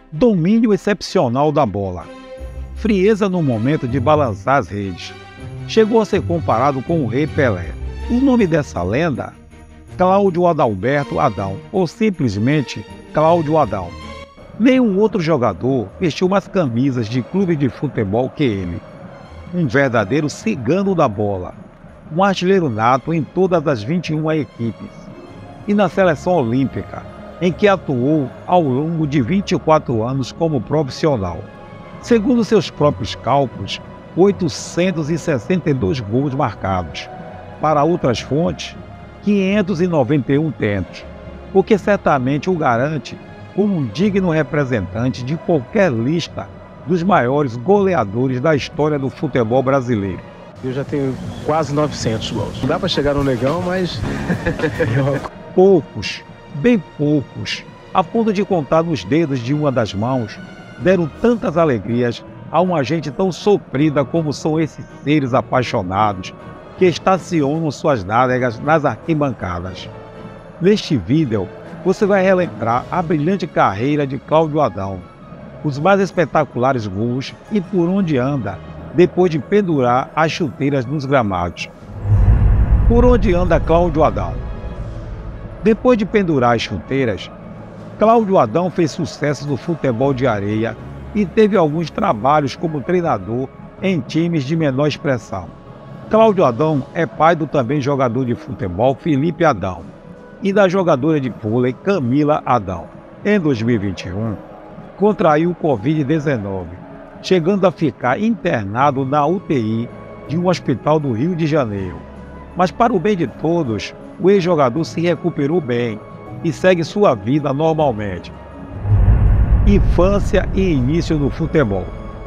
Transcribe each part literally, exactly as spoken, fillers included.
Domínio excepcional da bola. Frieza no momento de balançar as redes. Chegou a ser comparado com o Rei Pelé. O nome dessa lenda? Cláudio Adalberto Adão, ou simplesmente Cláudio Adão. Nenhum outro jogador vestiu mais camisas de clube de futebol que ele. Um verdadeiro cigano da bola. Um artilheiro nato em todas as vinte e uma equipes. E na seleção olímpica, em que atuou ao longo de vinte e quatro anos como profissional. Segundo seus próprios cálculos, oitocentos e sessenta e dois gols marcados. Para outras fontes, quinhentos e noventa e um tentos, o que certamente o garante como um digno representante de qualquer lista dos maiores goleadores da história do futebol brasileiro. Eu já tenho quase novecentos gols. Não dá para chegar no negão, mas... Poucos, bem poucos, a ponto de contar nos dedos de uma das mãos, deram tantas alegrias a uma gente tão sofrida como são esses seres apaixonados que estacionam suas nádegas nas arquibancadas. Neste vídeo, você vai relembrar a brilhante carreira de Cláudio Adão, os mais espetaculares gols e por onde anda depois de pendurar as chuteiras nos gramados. Por onde anda Cláudio Adão? Depois de pendurar as chuteiras, Cláudio Adão fez sucesso no futebol de areia e teve alguns trabalhos como treinador em times de menor expressão. Cláudio Adão é pai do também jogador de futebol Felipe Adão e da jogadora de vôlei Camila Adão. Em dois mil e vinte e um, contraiu o covid dezenove, chegando a ficar internado na U T I de um hospital do Rio de Janeiro. Mas para o bem de todos, o ex-jogador se recuperou bem e segue sua vida normalmente. Infância e início no futebol.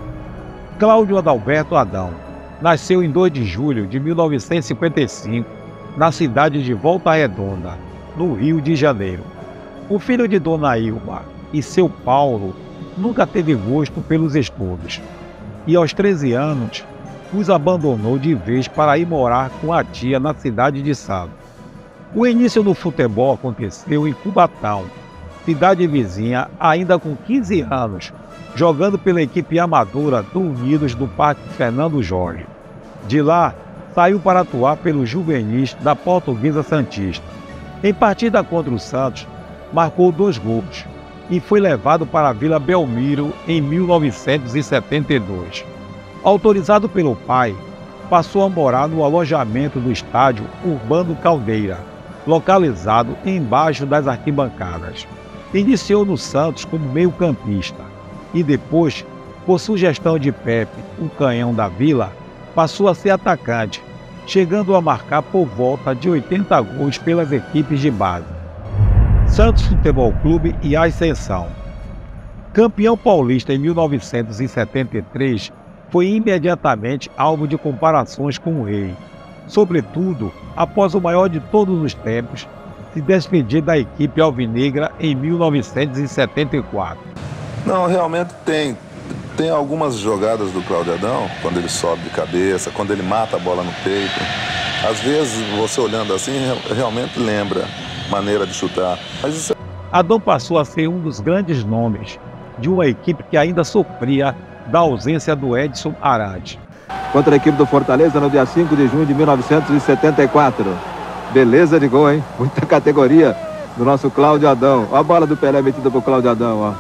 Cláudio Adalberto Adão nasceu em dois de julho de mil novecentos e cinquenta e cinco, na cidade de Volta Redonda, no Rio de Janeiro. O filho de Dona Ilma e seu Paulo nunca teve gosto pelos estudos e aos treze anos os abandonou de vez para ir morar com a tia na cidade de Santos. O início no futebol aconteceu em Cubatão, cidade vizinha, ainda com quinze anos, jogando pela equipe amadora do Unidos do Parque Fernando Jorge. De lá, saiu para atuar pelos juvenis da Portuguesa Santista. Em partida contra o Santos, marcou dois gols e foi levado para a Vila Belmiro em mil novecentos e setenta e dois. Autorizado pelo pai, passou a morar no alojamento do estádio Urbano Caldeira, localizado embaixo das arquibancadas. Iniciou no Santos como meio-campista e depois, por sugestão de Pepe, o canhão da Vila, passou a ser atacante, chegando a marcar por volta de oitenta gols pelas equipes de base. Santos Futebol Clube e Ascensão. Campeão paulista em mil novecentos e setenta e três, foi imediatamente alvo de comparações com o Rei, sobretudo após o maior de todos os tempos se despedir da equipe alvinegra em mil novecentos e setenta e quatro. Não, realmente tem. Tem algumas jogadas do Cláudio Adão, quando ele sobe de cabeça, quando ele mata a bola no peito. Às vezes, você olhando assim, realmente lembra maneira de chutar. Mas isso... Adão passou a ser um dos grandes nomes de uma equipe que ainda sofria da ausência do Edson Arantes. Contra a equipe do Fortaleza no dia cinco de junho de mil novecentos e setenta e quatro. Beleza de gol, hein? Muita categoria do nosso Cláudio Adão. Olha a bola do Pelé metida pro Cláudio Adão, ó.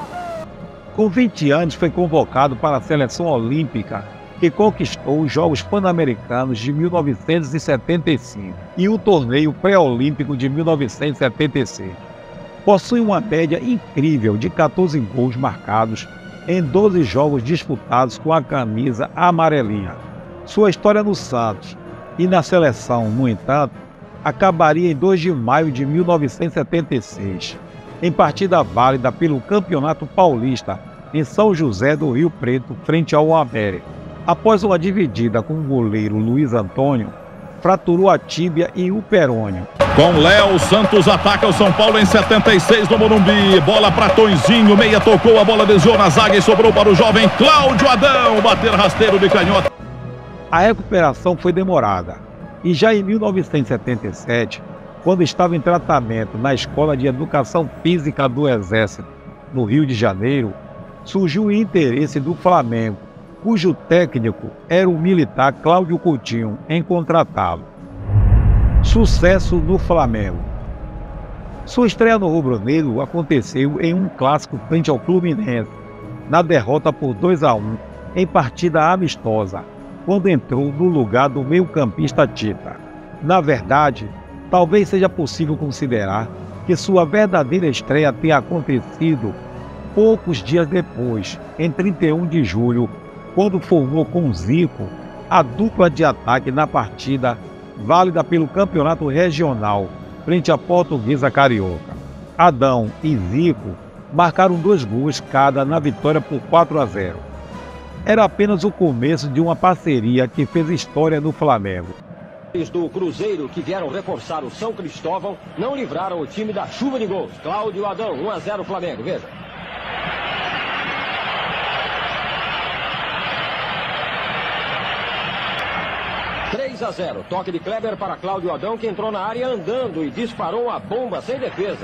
Com vinte anos foi convocado para a seleção olímpica, que conquistou os Jogos Pan-Americanos de mil novecentos e setenta e cinco e o torneio pré-olímpico de mil novecentos e setenta e seis. Possui uma média incrível de quatorze gols marcados em doze jogos disputados com a camisa amarelinha. Sua história no Santos e na seleção, no entanto, acabaria em dois de maio de mil novecentos e setenta e seis, em partida válida pelo Campeonato Paulista em São José do Rio Preto, frente ao América. Após uma dividida com o goleiro Luiz Antônio, fraturou a tíbia e o perônio. Com Léo, Santos ataca o São Paulo em setenta e seis no Morumbi. Bola para Tonzinho, meia tocou, a bola desviou na zaga e sobrou para o jovem Cláudio Adão bater rasteiro de canhota. A recuperação foi demorada e já em mil novecentos e setenta e sete, quando estava em tratamento na Escola de Educação Física do Exército, no Rio de Janeiro, surgiu o interesse do Flamengo, cujo técnico era o militar Cláudio Coutinho, em contratá-lo. Sucesso no Flamengo. Sua estreia no rubro-negro aconteceu em um clássico frente ao Fluminense, na derrota por dois a um em partida amistosa, quando entrou no lugar do meio-campista Tita. Na verdade, talvez seja possível considerar que sua verdadeira estreia tenha acontecido poucos dias depois, em trinta e um de julho, quando formou com Zico a dupla de ataque na partida válida pelo campeonato regional frente à Portuguesa Carioca. Adão e Zico marcaram dois gols cada na vitória por quatro a zero. Era apenas o começo de uma parceria que fez história no Flamengo. Os do Cruzeiro, que vieram reforçar o São Cristóvão, não livraram o time da chuva de gols. Cláudio Adão, um a zero Flamengo, veja. três a zero, toque de Kleber para Cláudio Adão, que entrou na área andando e disparou a bomba sem defesa.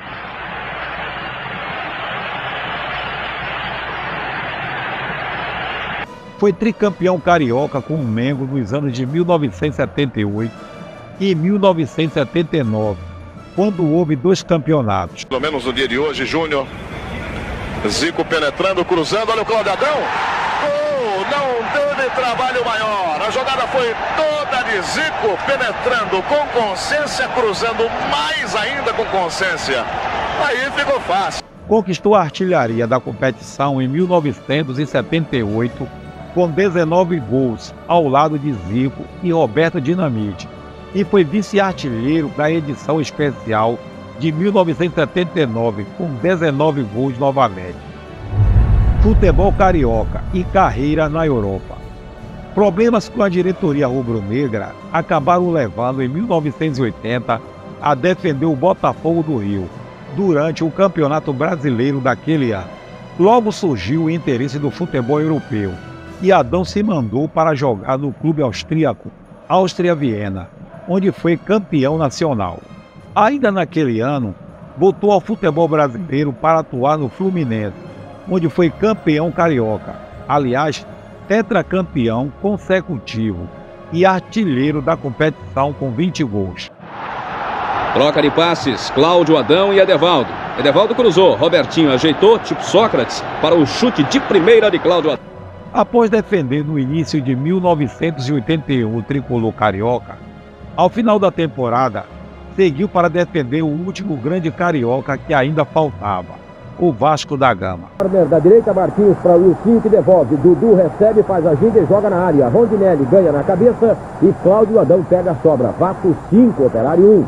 Foi tricampeão carioca com o Mengo nos anos de mil novecentos e setenta e oito e mil novecentos e setenta e nove, quando houve dois campeonatos. Pelo menos no dia de hoje, Júnior. Zico penetrando, cruzando, olha o Cláudio Adão. Gol! Não teve trabalho maior. A jogada foi toda de Zico, penetrando com consciência, cruzando mais ainda com consciência. Aí ficou fácil. Conquistou a artilharia da competição em mil novecentos e setenta e oito, com dezenove gols, ao lado de Zico e Roberto Dinamite, e foi vice-artilheiro da edição especial de mil novecentos e setenta e nove, com dezenove gols novamente. Futebol carioca e carreira na Europa. Problemas com a diretoria rubro-negra acabaram levando em mil novecentos e oitenta a defender o Botafogo do Rio, durante o Campeonato Brasileiro daquele ano. Logo surgiu o interesse do futebol europeu, e Adão se mandou para jogar no clube austríaco Áustria Viena, onde foi campeão nacional. Ainda naquele ano, voltou ao futebol brasileiro para atuar no Fluminense, onde foi campeão carioca, aliás, tetracampeão consecutivo e artilheiro da competição com vinte gols. Troca de passes, Cláudio Adão e Edevaldo. Edevaldo cruzou, Robertinho ajeitou, tipo Sócrates, para o chute de primeira de Cláudio Adão. Após defender no início de mil novecentos e oitenta e um o tricolor carioca, ao final da temporada, seguiu para defender o último grande carioca que ainda faltava, o Vasco da Gama. Da direita, Marquinhos para o Wilson, que devolve. Dudu recebe, faz a ginga e joga na área. Rondinelli ganha na cabeça e Cláudio Adão pega a sobra. Vasco cinco, Operário um.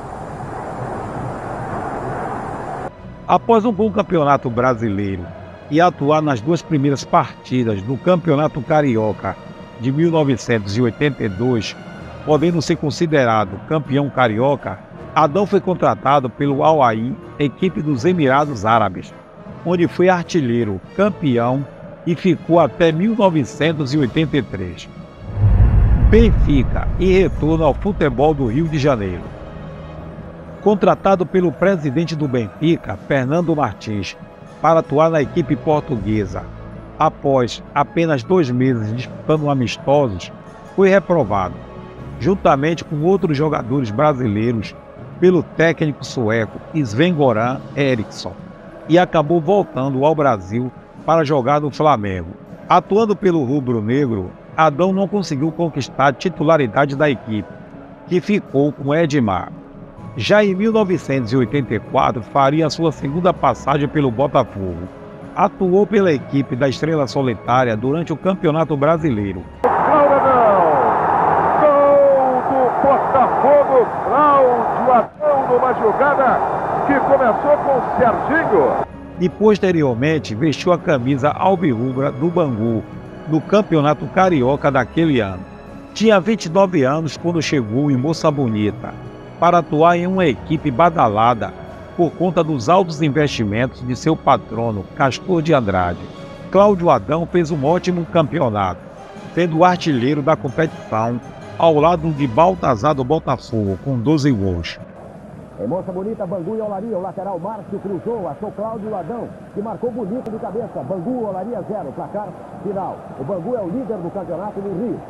Após um bom campeonato brasileiro e atuar nas duas primeiras partidas do Campeonato Carioca de mil novecentos e oitenta e dois, podendo ser considerado campeão carioca, Adão foi contratado pelo Al Ain, equipe dos Emirados Árabes, onde foi artilheiro, campeão e ficou até mil novecentos e oitenta e três. Benfica e retorno ao futebol do Rio de Janeiro. Contratado pelo presidente do Benfica, Fernando Martins, para atuar na equipe portuguesa, após apenas dois meses disputando amistosos, foi reprovado, juntamente com outros jogadores brasileiros, pelo técnico sueco Sven-Goran Eriksson, e acabou voltando ao Brasil para jogar no Flamengo. Atuando pelo rubro-negro, Adão não conseguiu conquistar a titularidade da equipe, que ficou com Edmar. Já em mil novecentos e oitenta e quatro, faria sua segunda passagem pelo Botafogo. Atuou pela equipe da Estrela Solitária durante o Campeonato Brasileiro. Cláudio Adão, gol do Botafogo, Cláudio Adão numa jogada que começou com Serginho. E posteriormente vestiu a camisa alvirrubra do Bangu, no Campeonato Carioca daquele ano. Tinha vinte e nove anos quando chegou em Moça Bonita, para atuar em uma equipe badalada por conta dos altos investimentos de seu patrono, Castor de Andrade. Cláudio Adão fez um ótimo campeonato, sendo o artilheiro da competição, ao lado de Baltazar do Botafogo, com doze gols. Em moça bonita, Bangu e Olaria. O lateral Márcio cruzou, achou Cláudio Adão, que marcou bonito de cabeça. Bangu, Olaria zero, placar final. O Bangu é o líder do campeonato no Rio.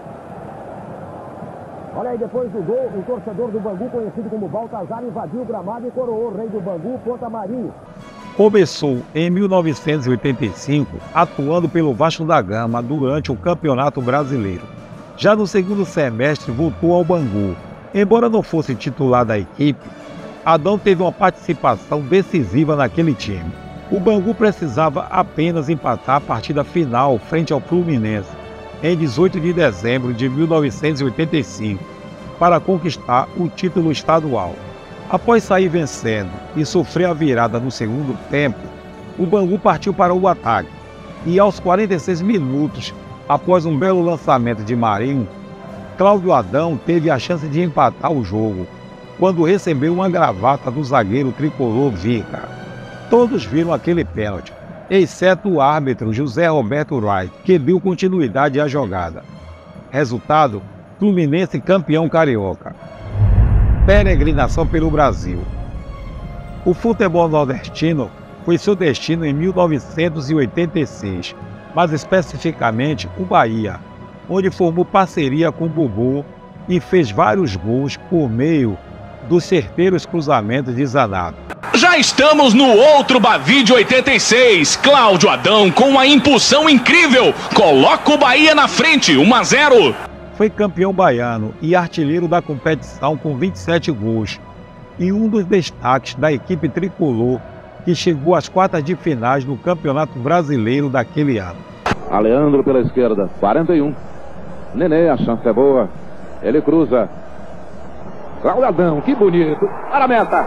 Olha aí, depois do gol, o torcedor do Bangu, conhecido como Baltazar, invadiu o gramado e coroou o rei do Bangu, Ponta Marinho. Começou em mil novecentos e oitenta e cinco, atuando pelo Vasco da Gama durante o Campeonato Brasileiro. Já no segundo semestre, voltou ao Bangu. Embora não fosse titular da equipe, Adão teve uma participação decisiva naquele time. O Bangu precisava apenas empatar a partida final frente ao Fluminense, em dezoito de dezembro de mil novecentos e oitenta e cinco, para conquistar o título estadual. Após sair vencendo e sofrer a virada no segundo tempo, o Bangu partiu para o ataque e aos quarenta e seis minutos, após um belo lançamento de Marinho, Cláudio Adão teve a chance de empatar o jogo, quando recebeu uma gravata do zagueiro tricolor Vica. Todos viram aquele pênalti, exceto o árbitro José Roberto Wright, que deu continuidade à jogada. Resultado: Fluminense campeão carioca. Peregrinação pelo Brasil. O futebol nordestino foi seu destino em mil novecentos e oitenta e seis, mais especificamente o Bahia, onde formou parceria com o Bubu e fez vários gols por meio dos certeiros cruzamentos de Zanato. Já estamos no outro Bavi de oitenta e seis. Cláudio Adão com uma impulsão incrível coloca o Bahia na frente, um a zero. Foi campeão baiano e artilheiro da competição com vinte e sete gols e um dos destaques da equipe tricolor que chegou às quartas de finais do Campeonato Brasileiro daquele ano. Aleandro pela esquerda, quarenta e um. Nenê, a chance é boa. Ele cruza. Cláudio Adão, que bonito. Para a meta.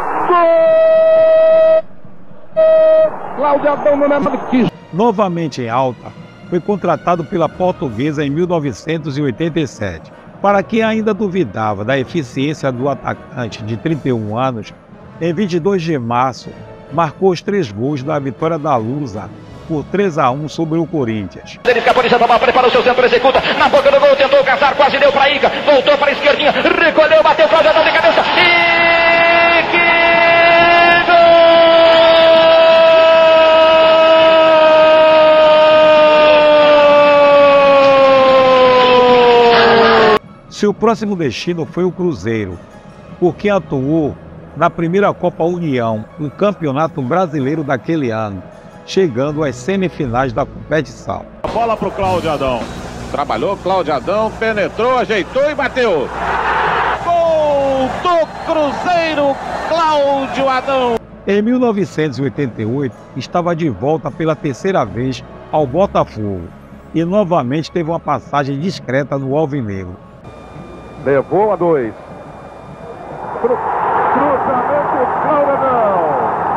Gol! Cláudio Adão no mesmo que... Novamente em alta, foi contratado pela Portuguesa em mil novecentos e oitenta e sete. Para quem ainda duvidava da eficiência do atacante de trinta e um anos, em vinte e dois de março, marcou os três gols da vitória da Lusa por três a um sobre o Corinthians. Ele escapou de Sandoval, prepara o seu centro, executa, na boca do gol, tentou caçar, quase deu para Ica, voltou para a esquerdinha, recolheu, bateu, Cláudio Adão de cabeça, e que gol! Seu próximo destino foi o Cruzeiro, porque atuou na primeira Copa União, no Campeonato Brasileiro daquele ano, chegando às semifinais da competição. A bola para o Cláudio Adão. Trabalhou Cláudio Adão, penetrou, ajeitou e bateu. Gol do Cruzeiro, Cláudio Adão. Em mil novecentos e oitenta e oito, estava de volta pela terceira vez ao Botafogo e novamente teve uma passagem discreta no Alvinegro. Levou a dois. Cru... Cruzamento, Cláudio Adão.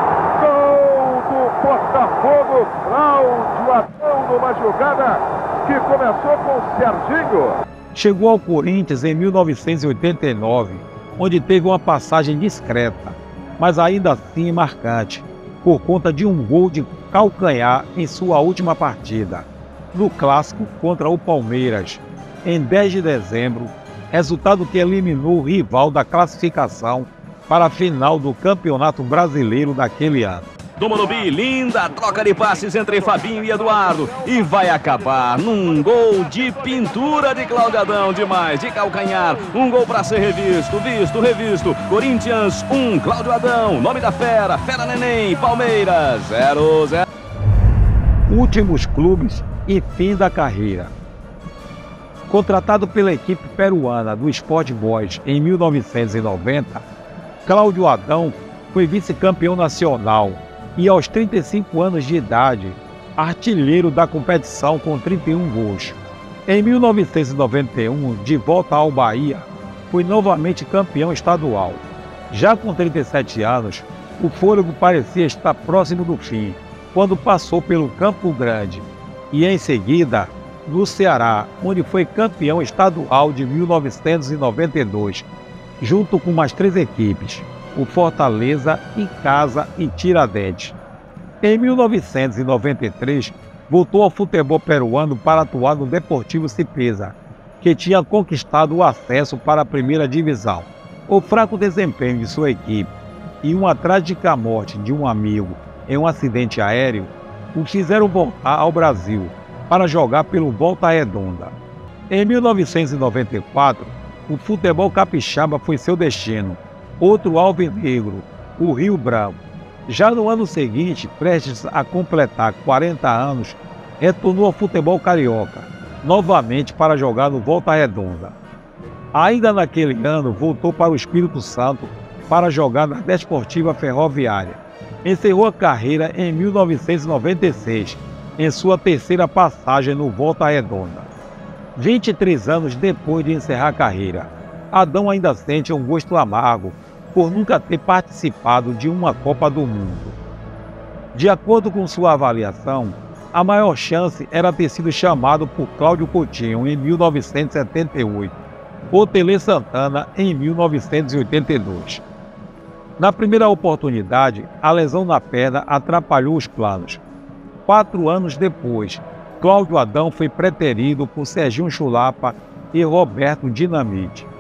Gol do Botafogo, Cláudio Adão, numa jogada que começou com Serginho. Chegou ao Corinthians em mil novecentos e oitenta e nove, onde teve uma passagem discreta, mas ainda assim marcante, por conta de um gol de calcanhar em sua última partida, no clássico contra o Palmeiras, em dez de dezembro, resultado que eliminou o rival da classificação para a final do Campeonato Brasileiro daquele ano. Do Morumbi, linda troca de passes entre Fabinho e Eduardo, e vai acabar num gol de pintura de Cláudio Adão, demais, de calcanhar, um gol para ser revisto, visto, revisto. Corinthians um, Cláudio Adão, nome da fera, Fera Neném, Palmeiras zero zero. Últimos clubes e fim da carreira. Contratado pela equipe peruana do Sport Boys em mil novecentos e noventa, Cláudio Adão foi vice-campeão nacional e aos trinta e cinco anos de idade, artilheiro da competição com trinta e um gols. Em mil novecentos e noventa e um, de volta ao Bahia, foi novamente campeão estadual. Já com trinta e sete anos, o fôlego parecia estar próximo do fim, quando passou pelo Campo Grande e em seguida no Ceará, onde foi campeão estadual de mil novecentos e noventa e dois, junto com mais três equipes, o Fortaleza, Icasa e Tiradentes. Em mil novecentos e noventa e três, voltou ao futebol peruano para atuar no Deportivo Cipesa, que tinha conquistado o acesso para a primeira divisão. O fraco desempenho de sua equipe e uma trágica morte de um amigo em um acidente aéreo o fizeram voltar ao Brasil para jogar pelo Volta Redonda. Em mil novecentos e noventa e quatro, o futebol capixaba foi seu destino, outro alvinegro, o Rio Branco. Já no ano seguinte, prestes a completar quarenta anos, retornou ao futebol carioca, novamente para jogar no Volta Redonda. Ainda naquele ano, voltou para o Espírito Santo para jogar na Desportiva Ferroviária. Encerrou a carreira em mil novecentos e noventa e seis, em sua terceira passagem no Volta Redonda. vinte e três anos depois de encerrar a carreira, Adão ainda sente um gosto amargo por nunca ter participado de uma Copa do Mundo. De acordo com sua avaliação, a maior chance era ter sido chamado por Cláudio Coutinho em mil novecentos e setenta e oito, ou Tele Santana em mil novecentos e oitenta e dois. Na primeira oportunidade, a lesão na perna atrapalhou os planos. Quatro anos depois, Cláudio Adão foi preterido por Serginho Chulapa e Roberto Dinamite.